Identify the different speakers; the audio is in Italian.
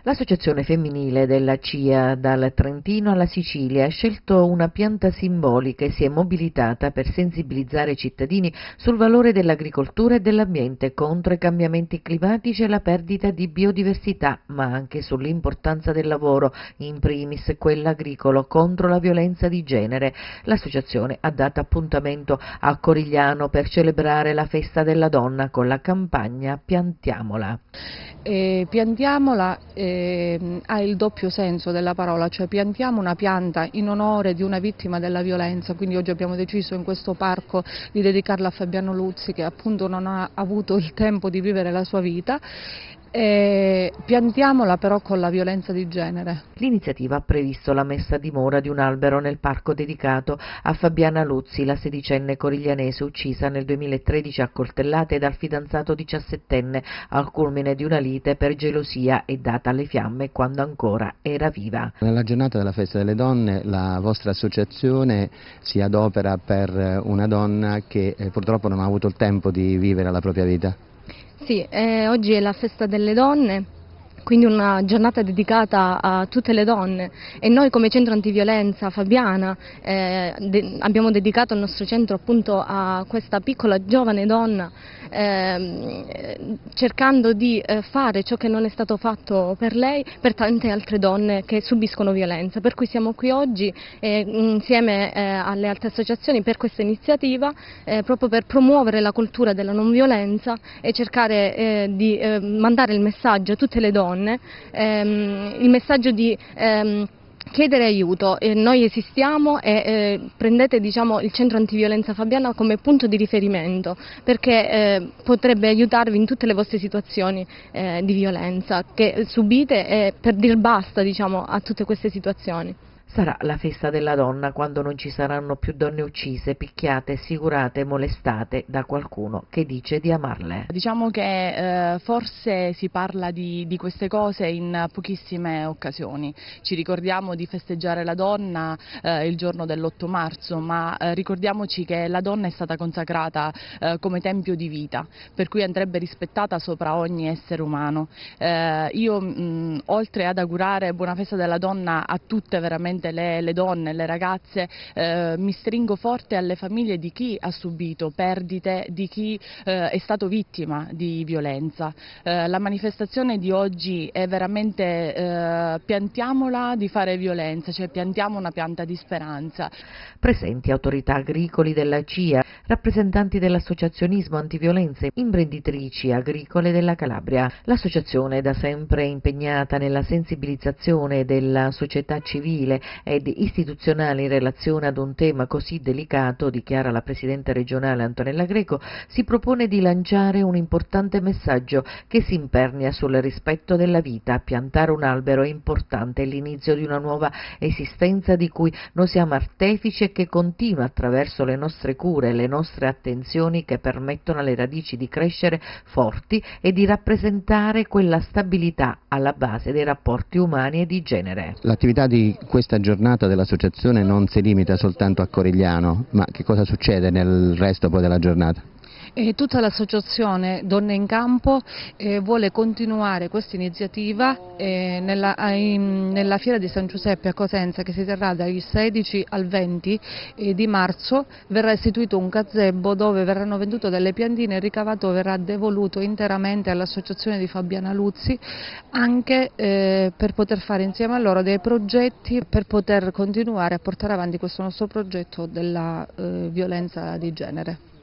Speaker 1: L'associazione femminile della CIA dal Trentino alla Sicilia ha scelto una pianta simbolica e si è mobilitata per sensibilizzare i cittadini sul valore dell'agricoltura e dell'ambiente contro i cambiamenti climatici e la perdita di biodiversità, ma anche sull'importanza del lavoro, in primis quello agricolo, contro la violenza di genere. L'associazione ha dato appuntamento a Corigliano per celebrare la festa della donna con la campagna Piantiamola.
Speaker 2: Piantiamola ha il doppio senso della parola, cioè piantiamo una pianta in onore di una vittima della violenza, quindi oggi abbiamo deciso in questo parco di dedicarla a Fabiano Luzzi, che appunto non ha avuto il tempo di vivere la sua vita. Piantiamola però con la violenza di genere.
Speaker 1: L'iniziativa ha previsto la messa a dimora di un albero nel parco dedicato a Fabiana Luzzi, la sedicenne coriglianese uccisa nel 2013 a coltellate dal fidanzato 17enne al culmine di una lite per gelosia e data alle fiamme quando ancora era viva.
Speaker 3: Nella giornata della festa delle donne la vostra associazione si adopera per una donna che purtroppo non ha avuto il tempo di vivere la propria vita.
Speaker 4: Sì, oggi è la festa delle donne, quindi una giornata dedicata a tutte le donne, e noi come centro antiviolenza Fabiana abbiamo dedicato il nostro centro appunto a questa piccola giovane donna, cercando di fare ciò che non è stato fatto per lei, per tante altre donne che subiscono violenza, per cui siamo qui oggi insieme alle altre associazioni per questa iniziativa, proprio per promuovere la cultura della non violenza e cercare di mandare il messaggio a tutte le donne, il messaggio di chiedere aiuto. Noi esistiamo e prendete, diciamo, il centro antiviolenza Fabiana come punto di riferimento, perché potrebbe aiutarvi in tutte le vostre situazioni di violenza che subite, per dir basta, diciamo, a tutte queste situazioni.
Speaker 1: Sarà la festa della donna quando non ci saranno più donne uccise, picchiate, sciagurate, molestate da qualcuno che dice di amarle.
Speaker 2: Diciamo che forse si parla di queste cose in pochissime occasioni. Ci ricordiamo di festeggiare la donna il giorno dell'8 marzo, ma ricordiamoci che la donna è stata consacrata come tempio di vita, per cui andrebbe rispettata sopra ogni essere umano. Io oltre ad augurare buona festa della donna a tutte veramente le donne, le ragazze, mi stringo forte alle famiglie di chi ha subito perdite, di chi è stato vittima di violenza. La manifestazione di oggi è veramente piantiamola di fare violenza, cioè piantiamo una pianta di speranza.
Speaker 1: Presenti autorità agricoli della CIA, rappresentanti dell'associazionismo antiviolenza, imprenditrici agricole della Calabria. L'associazione è da sempre impegnata nella sensibilizzazione della società civile ed istituzionale in relazione ad un tema così delicato, dichiara la presidente regionale Antonella Greco. Si propone di lanciare un importante messaggio che si impernia sul rispetto della vita. Piantare un albero è importante, è l'inizio di una nuova esistenza di cui noi siamo artefici e che continua attraverso le nostre cure, le nostre attenzioni che permettono alle radici di crescere forti e di rappresentare quella stabilità alla base dei rapporti umani e di genere.
Speaker 3: L'attività di questa giornata dell'associazione non si limita soltanto a Corigliano, ma che cosa succede nel resto poi della giornata?
Speaker 2: Tutta l'associazione Donne in Campo vuole continuare questa iniziativa nella fiera di San Giuseppe a Cosenza, che si terrà dal 16 al 20 di marzo. Verrà istituito un gazebo dove verranno vendute delle piantine e il ricavato verrà devoluto interamente all'associazione di Fabiana Luzzi, anche per poter fare insieme a loro dei progetti per poter continuare a portare avanti questo nostro progetto della violenza di genere.